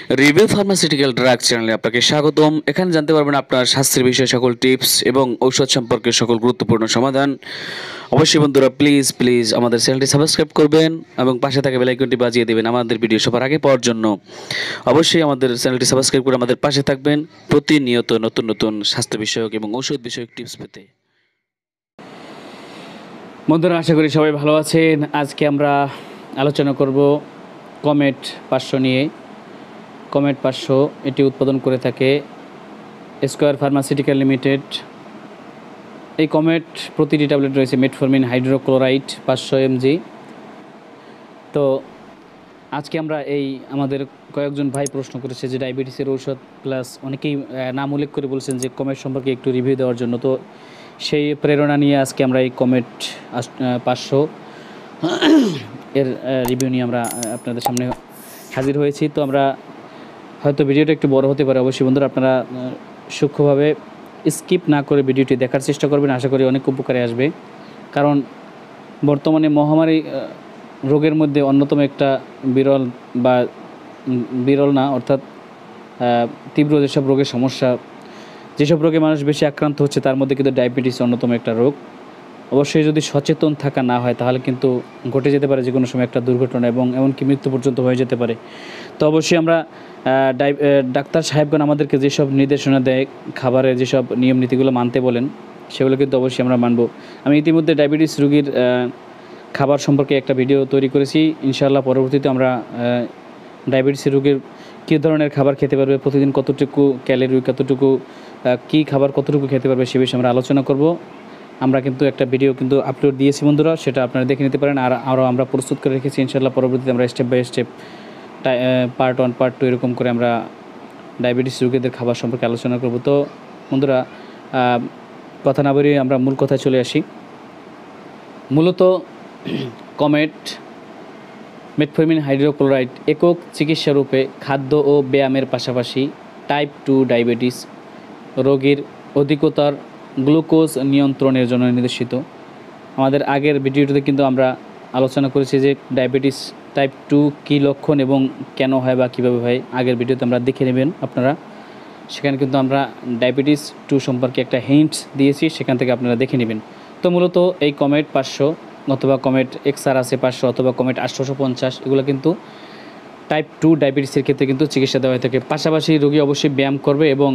Review pharmaceutical drug চ্যানেলে আপনাকে স্বাগতম। এখানে জানতে পারবেন আপনার স্বাস্থ্যের বিষয়ে সকল টিপস এবং ঔষধ সম্পর্কে সকল গুরুত্বপূর্ণ সমাধান। অবশ্যই বন্ধুরা প্লিজ আমাদের চ্যানেলটি সাবস্ক্রাইব করবেন এবং পাশে থাকা বেল আইকনটি বাজিয়ে দেবেন আমাদের ভিডিও সবার আগে পাওয়ার জন্য। অবশ্যই আমাদের চ্যানেলটি সাবস্ক্রাইব করে আমাদের পাশে থাকবেন প্রতিনিয়ত নতুন স্বাস্থ্য বিষয়ক এবং ঔষধ বিষয়ক টিপস পেতে। বন্ধুরা আশা করি সবাই ভালো আছেন। আজকে আমরা আলোচনা করব কমেট 500 নিয়ে। কমেট 500 এটি উৎপাদন করে থাকে স্কয়ার ফার্মাসিউটিক্যাল লিমিটেড। এই কমেট প্রতিটি ট্যাবলেট রয়েছে মেটফরমিন হাইড্রোক্লোরাইড 500 mg। তো আজকে আমরা আমাদের কয়েকজন ভাই প্রশ্ন করেছে যে ডায়াবেটিসের ঔষধ প্লাস অনেকেই নাম উল্লেখ করে বলছেন যে কমেট সম্পর্কে একটু রিভিউ দেওয়ার জন্য। তো সেই প্রেরণা নিয়ে আজকে আমরা এই কমেট 500 এর রিভিউ নিয়ে আমরা আপনাদের সামনে হাজির হয়েছি। তো আমরা হয়তো ভিডিওটা একটু বড় হতে পারে, অবশ্যই বন্ধুরা আপনারা সূক্ষ্মভাবে স্কিপ না করে ভিডিওটি দেখার চেষ্টা করবেন। আশা করি অনেক উপকারে আসবে, কারণ বর্তমানে মহামারী রোগের মধ্যে অন্যতম একটা বিরল না অর্থাৎ তীব্র যেসব রোগের সমস্যা, যেসব রোগে মানুষ বেশি আক্রান্ত হচ্ছে তার মধ্যে কিন্তু ডায়াবেটিস অন্যতম একটা রোগ। অবশ্যই যদি সচেতন থাকা না হয় তাহলে কিন্তু ঘটে যেতে পারে যে কোনো সময় একটা দুর্ঘটনা এবং এমনকি মৃত্যু পর্যন্ত হয়ে যেতে পারে। তো অবশ্যই আমরা ডাক্তার সাহেবগণ আমাদেরকে যেসব নির্দেশনা দেয়, খাবারের যেসব নিয়ম নীতিগুলো মানতে বলেন, সেগুলো কিন্তু অবশ্যই আমরা মানব। আমি ইতিমধ্যে ডায়াবেটিস রোগীর খাবার সম্পর্কে একটা ভিডিও তৈরি করেছি। ইনশাআল্লাহ পরবর্তীতে আমরা ডায়াবেটিস রোগীর কী ধরনের খাবার খেতে পারবে, প্রতিদিন কতটুকু ক্যালোরি, কতটুকু কী খাবার কতটুকু খেতে পারবে সে বিষয়ে আমরা আলোচনা করব। আমরা কিন্তু একটা ভিডিও কিন্তু আপলোড দিয়েছি বন্ধুরা, সেটা আপনারা দেখে নিতে পারেন। আর আরও আমরা প্রস্তুত করে রেখেছি। ইনশাআল্লাহ পরবর্তীতে আমরা step by step part 1 part 2 এরকম করে আমরা ডায়াবেটিস রোগীদের খাবার সম্পর্কে আলোচনা করব। তো বন্ধুরা কথা না বাড়িয়ে আমরা মূল কথায় চলে আসি। মূলত কমেট মেটফরমিন হাইড্রোক্লোরাইড একক চিকিৎসা রূপে খাদ্য ও ব্যায়ামের পাশাপাশি টাইপ 2 ডায়াবেটিস রোগীর অধিকতর গ্লুকোজ নিয়ন্ত্রণের জন্য নির্দেশিত। আমাদের আগের ভিডিওটিতে কিন্তু আমরা আলোচনা করেছি যে ডায়াবেটিস টাইপ 2 কী লক্ষণ এবং কেন হয় বা কীভাবে হয়, আগের ভিডিওতে আমরা দেখে নেবেন আপনারা। সেখানে কিন্তু আমরা ডায়াবেটিস 2 সম্পর্কে একটা হিন্টস দিয়েছি, সেখান থেকে আপনারা দেখে নেবেন। তো মূলত এই কমেট 500 অথবা কমেট এক্সআর আছে 500 অথবা কমেট 850 এগুলো কিন্তু টাইপ 2 ডায়াবেটিসের ক্ষেত্রে কিন্তু চিকিৎসা দেওয়া হয়ে থাকে। পাশাপাশি রোগী অবশ্যই ব্যায়াম করবে এবং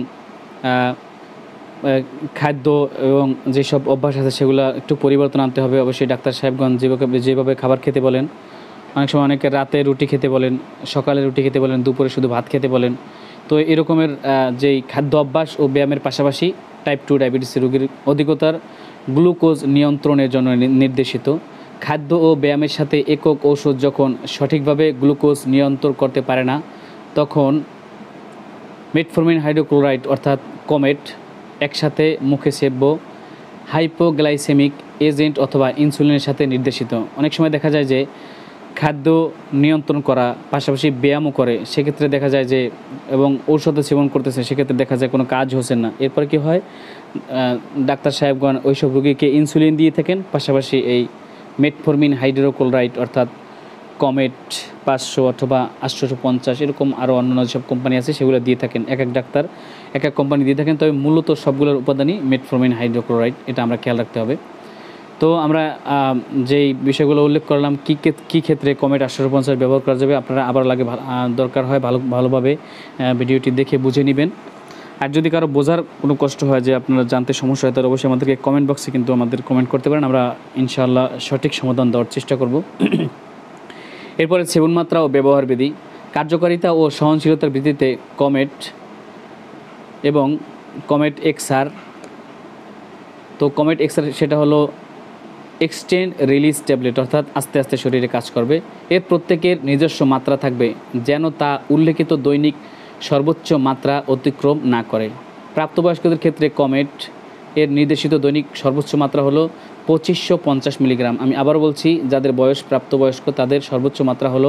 খাদ্য এবং যেসব অভ্যাস আছে সেগুলো একটু পরিবর্তন আনতে হবে। অবশ্যই ডাক্তার সাহেবগঞ্জ যেভাবে খাবার খেতে বলেন, অনেক সময় অনেকে রাতে রুটি খেতে বলেন, সকালে রুটি খেতে বলেন, দুপুরে শুধু ভাত খেতে বলেন। তো এরকমের যেই খাদ্য অভ্যাস ও ব্যায়ামের পাশাপাশি টাইপ 2 ডায়াবেটিসের রোগীর অধিকতর গ্লুকোজ নিয়ন্ত্রণের জন্য নির্দেশিত। খাদ্য ও ব্যায়ামের সাথে একক ঔষধ যখন সঠিকভাবে গ্লুকোজ নিয়ন্ত্রণ করতে পারে না, তখন মেটফরমিন হাইড্রোক্লোরাইড অর্থাৎ কমেট একসাথে মুখে সেব্য হাইপোগ্লাইসেমিক এজেন্ট অথবা ইনসুলিনের সাথে নির্দেশিত। অনেক সময় দেখা যায় যে খাদ্য নিয়ন্ত্রণ করা পাশাপাশি ব্যায়ামও করে, সেক্ষেত্রে দেখা যায় যে এবং ঔষধ সেবন করতেছে, সেক্ষেত্রে দেখা যায় কোনো কাজ হচ্ছে না। এরপর কি হয়, ডাক্তার সাহেবগণ ওইসব রোগীকে ইনসুলিন দিয়ে থাকেন, পাশাপাশি এই মেটফরমিন হাইড্রোক্লোরাইড অর্থাৎ কমেট 500 অথবা 850 এরকম আরও অন্যান্য যেসব কোম্পানি আছে সেগুলো দিয়ে থাকেন। এক এক ডাক্তার এক এক কোম্পানি দিয়ে থাকেন, তবে মূলত সবগুলোর উপাদানই মেটফরমিন হাইড্রোক্লোরাইড, এটা আমরা খেয়াল রাখতে হবে। তো আমরা যেই বিষয়গুলো উল্লেখ করলাম কী ক্ষেত্রে কমেট 850 ব্যবহার করা যাবে, আপনারা আবার দরকার হয় ভালোভাবে ভিডিওটি দেখে বুঝে নেবেন। আর যদি কারো বোঝার কোনো কষ্ট হয়, যে আপনারা জানতে সমস্যা হয়, তাহলে অবশ্যই আমাদেরকে কমেন্ট বক্সে কিন্তু আমাদের কমেন্ট করতে পারেন, আমরা ইনশাআল্লাহ সঠিক সমাধান দেওয়ার চেষ্টা করব। এরপরে সেবন মাত্রা ও ব্যবহার বিধি, কার্যকারিতা ও সহনশীলতার ভিত্তিতে কমেট এবং কমেট এক্সআর। তো কমেট এক্সআর সেটা হলো এক্সটেন্ড রিলিজ ট্যাবলেট, অর্থাৎ আস্তে আস্তে শরীরে কাজ করবে। এর প্রত্যেকের নিজস্ব মাত্রা থাকবে যেন তা উল্লেখিত দৈনিক সর্বোচ্চ মাত্রা অতিক্রম না করে। প্রাপ্তবয়স্কদের ক্ষেত্রে কমেট এর নির্দেশিত দৈনিক সর্বোচ্চ মাত্রা হলো 2550 মিলিগ্রাম। আমি আবার বলছি, যাদের বয়স প্রাপ্তবয়স্ক তাদের সর্বোচ্চ মাত্রা হলো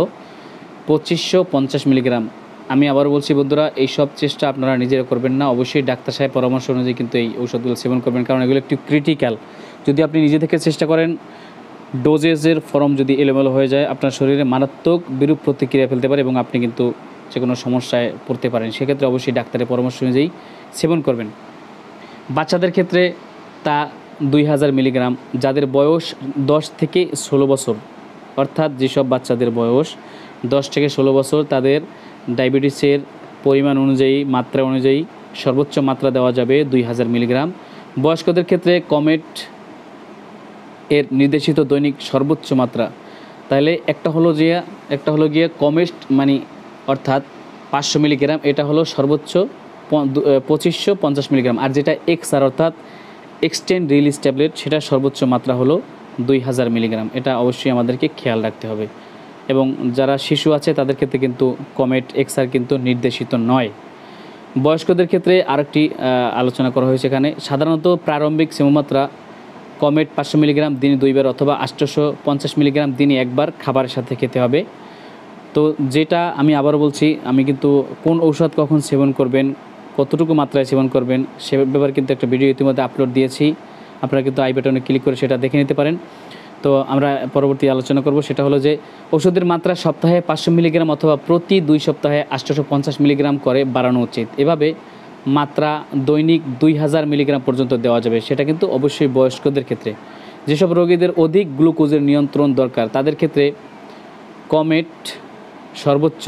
2550 মিলিগ্রাম। আমি আবার বলছি বন্ধুরা, এই সব চেষ্টা আপনারা নিজেরা করবেন না, অবশ্যই ডাক্তার সাহেব পরামর্শ অনুযায়ী কিন্তু এই ঔষধগুলো সেবন করবেন, কারণ এগুলো একটু ক্রিটিক্যাল। যদি আপনি নিজে থেকে চেষ্টা করেন, ডোজেজের ফর্ম যদি এলোমেলো হয়ে যায়, আপনার শরীরে মারাত্মক বিরূপ প্রতিক্রিয়া ফেলতে পারে এবং আপনি কিন্তু যে কোনো সমস্যায় পড়তে পারেন, সেক্ষেত্রে অবশ্যই ডাক্তারের পরামর্শ অনুযায়ী সেবন করবেন। বাচ্চাদের ক্ষেত্রে তা 2000 মিলিগ্রাম, যাদের বয়স 10 থেকে 16 বছর, অর্থাৎ যেসব বাচ্চাদের বয়স 10 থেকে 16 বছর তাদের ডায়াবেটিসের পরিমাণ অনুযায়ী, মাত্রা অনুযায়ী সর্বোচ্চ মাত্রা দেওয়া যাবে 2000 মিলিগ্রাম। বয়স্কদের ক্ষেত্রে কমেট এর নির্দেশিত দৈনিক সর্বোচ্চ মাত্রা, তাহলে একটা হলো গিয়ে কমেস্ট মানে অর্থাৎ 500 মিলিগ্রাম, এটা হলো সর্বোচ্চ 2550 মিলিগ্রাম। আর যেটা এক্সআর অর্থাৎ এক্সটেন্ড রিলিজ ট্যাবলেট, সেটা সর্বোচ্চ মাত্রা হলো 2000 মিলিগ্রাম। এটা অবশ্যই আমাদেরকে খেয়াল রাখতে হবে। এবং যারা শিশু আছে তাদের ক্ষেত্রে কিন্তু কমেট এক্সআর কিন্তু নির্দেশিত নয়। বয়স্কদের ক্ষেত্রে আরেকটি আলোচনা করা হয়েছে এখানে। সাধারণত প্রারম্ভিক সেবনমাত্রা কমেট 500 মিলিগ্রাম দিনে 2 বার অথবা 850 মিলিগ্রাম দিনে 1 বার খাবারের সাথে খেতে হবে। তো যেটা আমি আবারও বলছি, আমি কিন্তু কোন ঔষধ কখন সেবন করবেন, কতটুকু মাত্রায় সেবন করবেন সে ব্যাপারে কিন্তু একটা ভিডিও ইতিমধ্যে আপলোড দিয়েছি। আপনারা কিন্তু আই বাটনে ক্লিক করে সেটা দেখে নিতে পারেন। তো আমরা পরবর্তী আলোচনা করব, সেটা হলো যে ওষুধের মাত্রা সপ্তাহে 500 মিলিগ্রাম অথবা প্রতি 2 সপ্তাহে 850 মিলিগ্রাম করে বাড়ানো উচিত। এভাবে মাত্রা দৈনিক 2000 মিলিগ্রাম পর্যন্ত দেওয়া যাবে। সেটা কিন্তু অবশ্যই বয়স্কদের ক্ষেত্রে। যেসব রোগীদের অধিক গ্লুকোজের নিয়ন্ত্রণ দরকার তাদের ক্ষেত্রে কমেট সর্বোচ্চ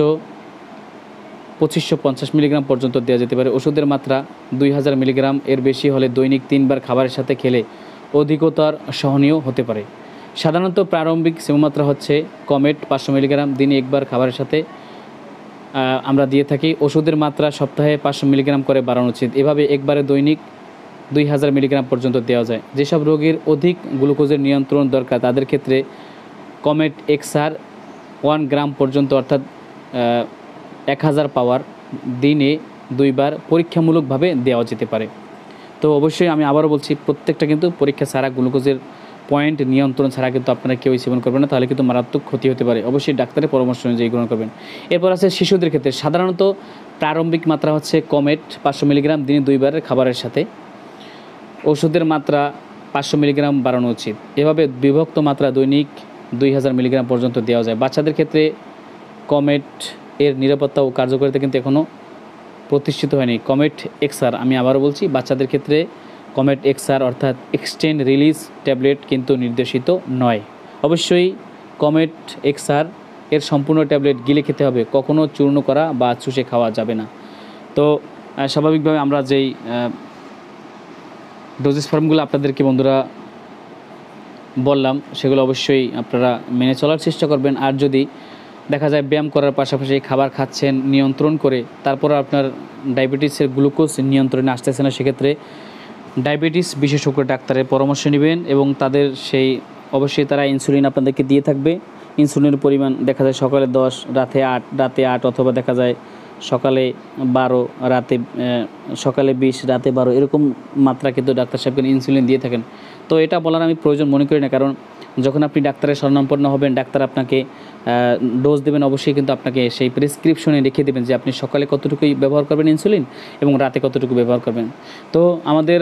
2550 মিলিগ্রাম পর্যন্ত দেওয়া যেতে পারে। ওষুধের মাত্রা 2000 মিলিগ্রাম এর বেশি হলে দৈনিক 3 বার খাবারের সাথে খেলে অধিকতর সহনীয় হতে পারে। সাধারণত প্রারম্ভিক সেবনমাত্রা হচ্ছে কমেট 500 মিলিগ্রাম দিনে 1 বার খাবারের সাথে আমরা দিয়ে থাকি। ওষুধের মাত্রা সপ্তাহে 500 মিলিগ্রাম করে বাড়ানো উচিত। এভাবে একবারে দৈনিক 2000 মিলিগ্রাম পর্যন্ত দেওয়া যায়। যেসব রোগীর অধিক গ্লুকোজের নিয়ন্ত্রণ দরকার তাদের ক্ষেত্রে কমেট এক্সআর 1 গ্রাম পর্যন্ত অর্থাৎ 1000 পাওয়ার দিনে 2 বার পরীক্ষামূলকভাবে দেওয়া যেতে পারে। তো অবশ্যই আমি আবারও বলছি, প্রত্যেকটা কিন্তু পরীক্ষা ছাড়া, গ্লুকোজের পয়েন্ট নিয়ন্ত্রণ ছাড়া কিন্তু আপনারা কেউই সেবন করবেন না, তাহলে কিন্তু মারাত্মক ক্ষতি হতে পারে। অবশ্যই ডাক্তারের পরামর্শ অনুযায়ী গ্রহণ করবেন। এরপর আছে শিশুদের ক্ষেত্রে। সাধারণত প্রারম্ভিক মাত্রা হচ্ছে কমেট 500 মিলিগ্রাম দিনে 2 বারের খাবারের সাথে। ওষুধের মাত্রা 500 মিলিগ্রাম বাড়ানো উচিত। এভাবে বিভক্ত মাত্রা দৈনিক 2000 মিলিগ্রাম পর্যন্ত দেওয়া যায়। বাচ্চাদের ক্ষেত্রে কমেট এর নিরাপত্তা ও কার্যকারিতা কিন্তু এখনও প্রতিষ্ঠিত হয়নি। কমেট এক্সআর, আমি আবারও বলছি, বাচ্চাদের ক্ষেত্রে কমেট এক্সআর অর্থাৎ এক্সটেন্ড রিলিজ ট্যাবলেট কিন্তু নির্দেশিত নয়। অবশ্যই কমেট এক্সআর এর সম্পূর্ণ ট্যাবলেট গিলে খেতে হবে, কখনও চূর্ণ করা বা চুষে খাওয়া যাবে না। তো স্বাভাবিকভাবে আমরা যেই ডোজেস ফর্মগুলো আপনাদেরকে বন্ধুরা বললাম সেগুলো অবশ্যই আপনারা মেনে চলার চেষ্টা করবেন। আর যদি দেখা যায় ব্যায়াম করার পাশাপাশি খাবার খাচ্ছেন নিয়ন্ত্রণ করে, তারপর আপনার ডায়াবেটিসের গ্লুকোজ নিয়ন্ত্রণে আসতেছে না, সেক্ষেত্রে ডায়াবেটিস বিশেষজ্ঞ ডাক্তারের পরামর্শ নেবেন এবং তাদের অবশ্যই তারা ইনসুলিন আপনাদেরকে দিয়ে থাকবে। ইনসুলিনের পরিমাণ দেখা যায় সকালে 10, রাতে 8 অথবা দেখা যায় সকালে 12, সকালে 20, রাতে 12 এরকম মাত্রা কিন্তু ডাক্তার সাহেবকে ইনসুলিন দিয়ে থাকেন। তো এটা বলার আমি প্রয়োজন মনে করি না, কারণ যখন আপনি ডাক্তারের শরণাপন্ন হবেন, ডাক্তার আপনাকে ডোজ দেবেন, অবশ্যই কিন্তু আপনাকে সেই প্রেসক্রিপশনে লিখে দেবেন যে আপনি সকালে কতটুকুই ব্যবহার করবেন ইনসুলিন এবং রাতে কতটুকু ব্যবহার করবেন। তো আমাদের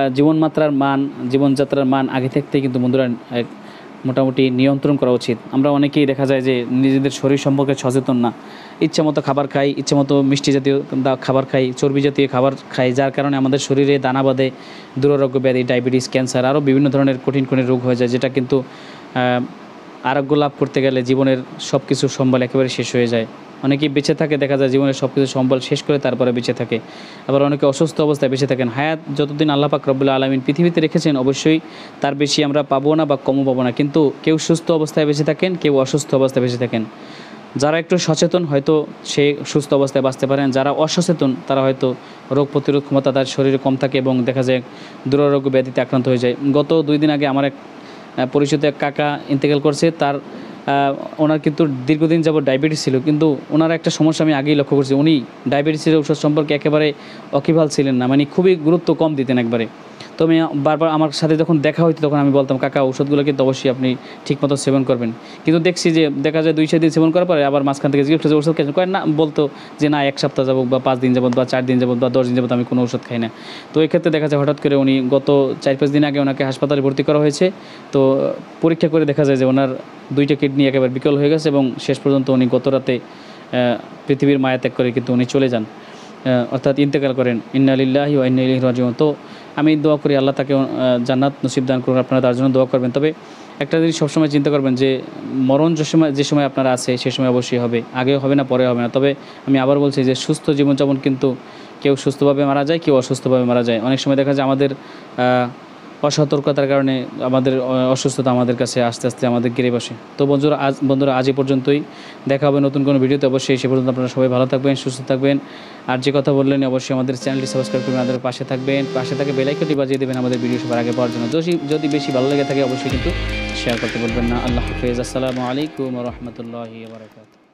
জীবনযাত্রার মান আগে থাকতেই কিন্তু বন্ধুরা মোটামুটি নিয়ন্ত্রণ করা উচিত। আমরা অনেকেই দেখা যায় যে নিজেদের শরীর সম্পর্কে সচেতন না, ইচ্ছামতো খাবার খাই, ইচ্ছামতো মিষ্টি জাতীয় খাবার খাই, চর্বি জাতীয় খাবার খাই, যার কারণে আমাদের শরীরে দানা বাঁধে দুরারোগ্য ব্যাধি, ডায়াবেটিস, ক্যান্সার, আরও বিভিন্ন ধরনের কঠিন রোগ হয়ে যায়, যেটা কিন্তু আরোগ্য লাভ করতে গেলে জীবনের সব কিছু সম্বল একেবারে শেষ হয়ে যায়। অনেকেই বেঁচে থাকে, দেখা যায় জীবনের সব কিছু সম্বল শেষ করে তারপরে বেঁচে থাকে। আবার অনেকে অসুস্থ অবস্থায় বেঁচে থাকেন। হায়াত যতদিন আল্লাহ পাক রব্বুল আলামিন পৃথিবীতে রেখেছেন, অবশ্যই তার বেশি আমরা পাবো না বা কমও পাবো না, কিন্তু কেউ সুস্থ অবস্থায় বেঁচে থাকেন, কেউ অসুস্থ অবস্থায় বেঁচে থাকেন। যারা একটু সচেতন হয়তো সে সুস্থ অবস্থায় বাঁচতে পারেন, যারা অসচেতন তারা হয়তো রোগ প্রতিরোধ ক্ষমতা তার শরীরে কম থাকে এবং দেখা যায় দুরারোগ্য ব্যাধিতে আক্রান্ত হয়ে যায়। গত 2 দিন আগে আমার এক পরিচিত এক কাকা ইন্তেকাল করছে। ওনার কিন্তু দীর্ঘদিন যাবত ডায়াবেটিস ছিল, কিন্তু ওনার একটা সমস্যা আমি আগেই লক্ষ্য করছি, উনি ডায়াবেটিসের ঔষধ সম্পর্কে একেবারে ওয়াকিবহাল ছিলেন না, মানে খুবই গুরুত্ব কম দিতেন একবারে। তো আমি বারবার আমার সাথে যখন দেখা হইতো তখন আমি বলতাম, কাকা ওষুধগুলো কিন্তু অবশ্যই আপনি ঠিকমতো সেবন করবেন। কিন্তু দেখছি যে দেখা যায় 2-6 দিন সেবন করার পরে আবার মাঝখান থেকে জিজ্ঞেস করছে ওষুধ খেয়েছেন, কয় না, বলতো যে না 1 সপ্তাহ যাবত বা 5 দিন যাবত বা 4 দিন যাবত বা 10 দিন যাবত আমি কোনো ওষুধ খাই না। তো এই ক্ষেত্রে দেখা যায় হঠাৎ করে উনি গত 4-5 দিন আগে ওনাকে হাসপাতালে ভর্তি করা হয়েছে। তো পরীক্ষা করে দেখা যায় যে ওনার 2টা কিডনি একেবারে বিকল হয়ে গেছে এবং শেষ পর্যন্ত উনি গত রাতে পৃথিবীর মায়া ত্যাগ করে কিন্তু উনি চলে যান, অর্থাৎ ইন্তেকাল করেন। ইন্না লিল্লাহি ওয়া ইন্না ইলাইহি রাজিউন। তো আমি দোয়া করি আল্লাহ তাকে জান্নাত নসিব দান করুন, আপনারা তার জন্য দোয়া করবেন। তবে একটা জিনিস সবসময় চিন্তা করবেন যে মরণ যে সময় আপনারা আছে সে সময় অবশ্যই হবে, আগেও হবে না, পরে হবে না। তবে আমি আবার বলছি যে সুস্থ জীবনযাপন কিন্তু কেউ সুস্থভাবে মারা যায়, কেউ অসুস্থভাবে মারা যায়। অনেক সময় দেখা যায় আমাদের অসতর্কতার কারণে আমাদের অসুস্থতা আমাদের কাছে আস্তে আস্তে আমাদের ঘিরে বসে। তো বন্ধুরা আজ এ পর্যন্তই, দেখা হবে নতুন কোনো ভিডিওতে। অবশ্যই সে পর্যন্ত আপনারা সবাই ভালো থাকবেন, সুস্থ থাকবেন। আর যে কথা বললেন অবশ্যই আমাদের চ্যানেলটি সাবস্ক্রাইব করবেন, আমাদের পাশে থাকবেন, পাশে থেকে বেল আইকনটি বাজিয়ে দেবেন আমাদের ভিডিও সবার আগে পাওয়ার জন্য। যদি বেশি ভালো লেগে থাকে অবশ্যই কিন্তু শেয়ার করতে বলবেন না। আল্লাহ হাফেজ, আসসালামু আলাইকুম ওয়া রাহমাতুল্লাহি ওয়া বারাকাতুহু।